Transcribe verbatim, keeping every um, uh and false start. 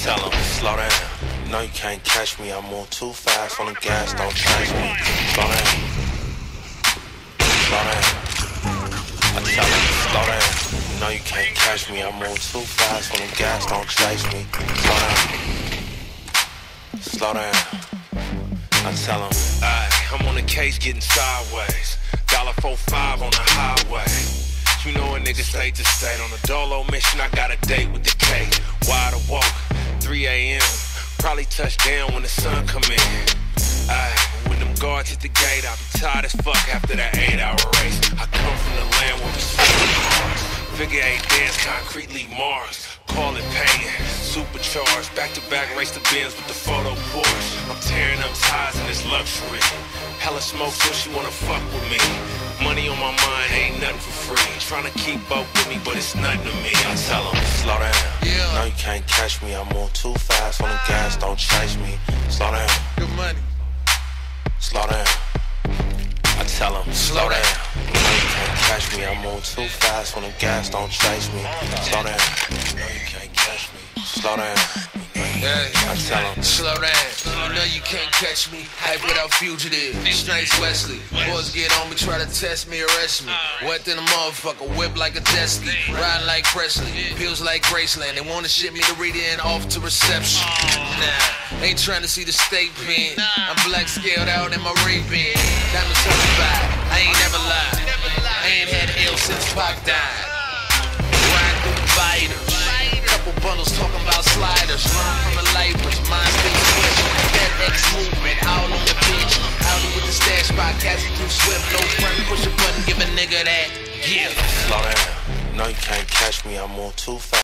tell them, slow down. No, you can't catch me, I move too fast on the gas, don't chase me. Slow down. Slow down. I tell them, slow down. No, you can't catch me, I move too fast on the gas, don't chase me. Slow down. Slow down. I tell them, Aye, I'm on the case getting sideways. Dollar four five on the highway. You know a nigga state to state. On a dolo mission, I got a date with the cake. Wide awoke, three A M Probably touch down when the sun come in. Aye, when them guards hit the gate, I'll be tired as fuck after that eight hour race. I come from the land where we swing cars. Figure eight dance, concretely Mars. Call it paying, supercharged. Back to back, race the Benz with the photo Porsche. I'm tearing up ties in this luxury. Hella smoke, so she wanna fuck with me. Money on my mind, ain't nothing for free. Tryna keep up with me, but it's nothing to me. I tell them, slow down. Yeah. No, you can't catch me, I move too fast on the gas, don't chase me. Slow down. Good money. Slow down. I tell them, slow down. No, you can't catch me, I move too fast on the gas, don't chase me. Slow down. No, you can't catch me. Slow down. Hey, I tell them, slow down. You know you can't catch me. Hype without fugitive. Snipes Wesley. Boys get on me, try to test me, arrest me. Wet in a motherfucker, whip like a Desky. Ride like Presley, pills like Graceland. They wanna ship me to read and off to reception. Nah, ain't trying to see the state pen. I'm black scaled out in my ring pen. Diamonds certified, I ain't never lied. I ain't had L since Pac died. Riding through the fighters. Couple bundles talking about sliders. Learn from the lifers, mind stay switch. That X movement, all on the pitch. Out with the stash spot, catching too swift. No front, push a button, give a nigga that. Yeah. slow down. No, you can't catch me, I move too fast.